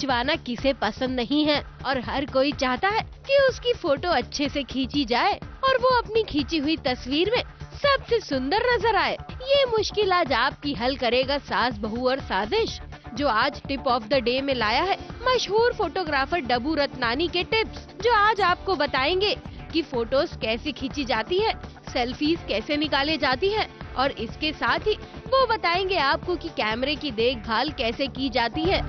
खिंचवाना किसे पसंद नहीं है और हर कोई चाहता है कि उसकी फोटो अच्छे से खींची जाए और वो अपनी खींची हुई तस्वीर में सबसे सुंदर नजर आए। ये मुश्किल आज आपकी हल करेगा सास बहू और साजिश, जो आज टिप ऑफ द डे में लाया है मशहूर फोटोग्राफर डब्बू रत्नानी के टिप्स, जो आज आपको बताएंगे कि फोटोज कैसे खींची जाती है, सेल्फीज कैसे निकाले जाती है और इसके साथ ही वो बताएंगे आपको कि कैमरे की देखभाल कैसे की जाती है।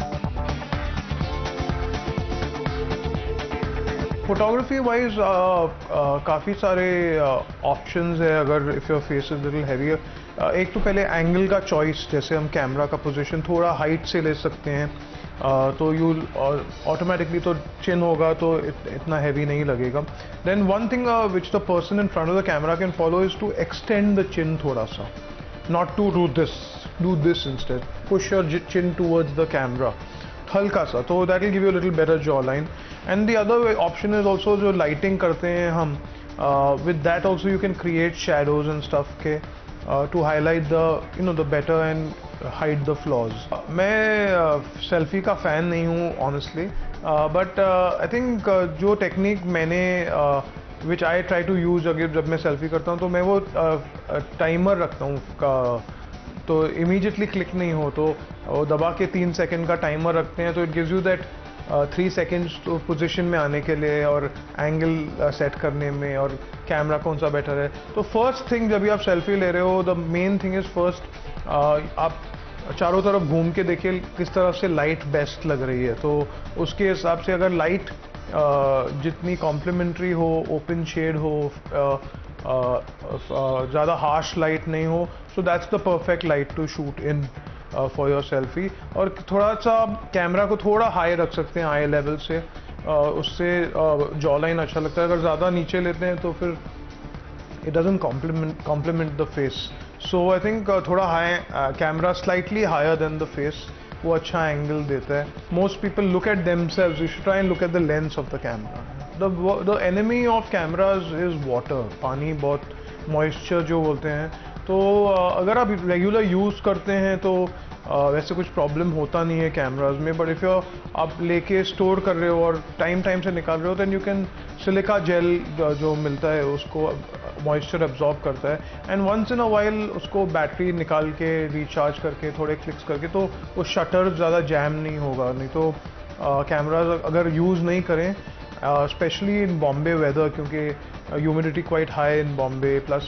फोटोग्राफी वाइज काफ़ी सारे ऑप्शंस है। अगर if your face is little heavier, एक तो पहले एंगल का चॉइस, जैसे हम कैमरा का पोजीशन थोड़ा हाइट से ले सकते हैं, तो यू ऑटोमेटिकली तो चिन होगा तो इतना हैवी नहीं लगेगा। Then one thing which the person in front of the camera can follow is to extend the chin थोड़ा सा, not to do this instead, push your chin towards the camera हल्का सा, तो that will give you little better jaw line. And the other option is also जो lighting करते हैं हम, with that also you can create shadows and stuff के to highlight the the better and hide the flaws. मैं selfie का fan नहीं हूँ honestly, but I think जो टेक्निक मैंने which I try to use अगर जब मैं सेल्फी करता हूँ, तो मैं वो टाइमर रखता हूँ, तो इमीडिएटली क्लिक नहीं हो, तो वो दबा के 3 सेकंड का टाइमर रखते हैं, तो it gives you that 3 seconds तो पोजीशन में आने के लिए और एंगल सेट करने में और कैमरा कौन सा बेटर है। तो फर्स्ट थिंग जब भी आप सेल्फी ले रहे हो, the main thing is first आप चारों तरफ घूम के देखिए किस तरफ से लाइट बेस्ट लग रही है, तो उसके हिसाब से अगर लाइट जितनी कॉम्प्लीमेंट्री हो, ओपन शेड हो, ज़्यादा हार्श लाइट नहीं हो, so that's the perfect light to shoot in for your selfie. और थोड़ा सा कैमरा को थोड़ा हाई रख सकते हैं, आई लेवल से, उससे जॉ लाइन अच्छा लगता है। अगर ज़्यादा नीचे लेते हैं तो फिर it doesn't complement the face, so I think थोड़ा high camera slightly higher than the face, वो अच्छा एंगल देता है। Most people look at themselves, you should try and look at the lens of the camera. The enemy of cameras is water, पानी, बहुत moisture जो बोलते हैं। तो अगर आप रेगुलर यूज़ करते हैं तो वैसे कुछ प्रॉब्लम होता नहीं है कैमराज में, बट इफ़ आप लेके स्टोर कर रहे हो और टाइम से निकाल रहे हो, then you can, silica gel जो मिलता है उसको मॉइस्चर एब्जॉर्ब करता है, and once in a while उसको बैटरी निकाल के रिचार्ज करके थोड़े क्लिक्स करके, तो वो शटर ज़्यादा जैम नहीं होगा। नहीं तो कैमराज अगर यूज़ नहीं करें, स्पेशली इन बॉम्बे वेदर, क्योंकि humidity quite high in Bombay, plus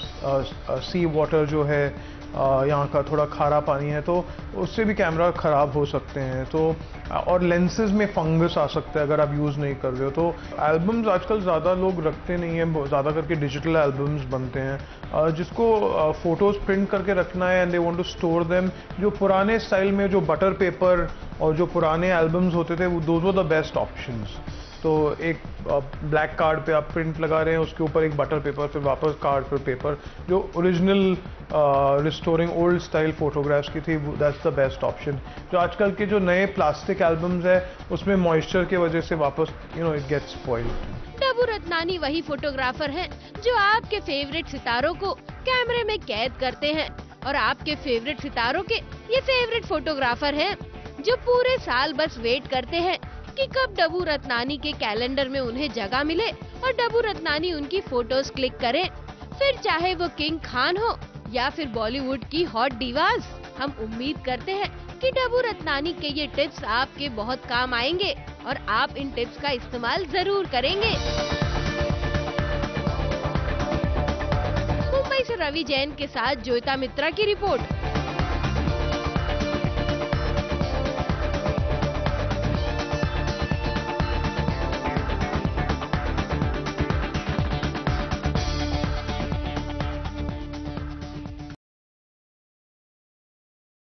sea water जो है यहाँ का थोड़ा खारा पानी है, तो उससे भी कैमरा ख़राब हो सकते हैं। तो और लेंसेज में फंगस आ सकता है अगर आप यूज़ नहीं कर रहे हो। तो एल्बम्स आजकल ज़्यादा लोग रखते नहीं हैं, ज़्यादा करके डिजिटल एल्बम्स बनते हैं, जिसको फ़ोटोज़ प्रिंट करके रखना है and they want to store them. जो पुराने स्टाइल में जो बटर पेपर और जो पुराने एल्बम्स होते थे, वो those were the best options. तो एक ब्लैक कार्ड पे आप प्रिंट लगा रहे हैं, उसके ऊपर एक बटर पेपर, फिर वापस कार्ड पर पेपर, जो original restoring old style photographs की थी, दैट्स द बेस्ट ऑप्शन। जो आजकल के जो नए प्लास्टिक एल्बम्स है, उसमें मॉइस्चर की वजह से वापस it gets spoiled. Dabboo Ratnani वही फोटोग्राफर हैं जो आपके फेवरेट सितारों को कैमरे में कैद करते हैं, और आपके फेवरेट सितारों के ये फेवरेट फोटोग्राफर हैं जो पूरे साल बस वेट करते हैं कि कब डब्बू रत्नानी के कैलेंडर में उन्हें जगह मिले और डब्बू रत्नानी उनकी फोटोज क्लिक करें, फिर चाहे वो किंग खान हो या फिर बॉलीवुड की हॉट डीवास। हम उम्मीद करते हैं कि डब्बू रत्नानी के ये टिप्स आपके बहुत काम आएंगे और आप इन टिप्स का इस्तेमाल जरूर करेंगे। मुंबई से रवि जैन के साथ ज्योता मित्रा की रिपोर्ट।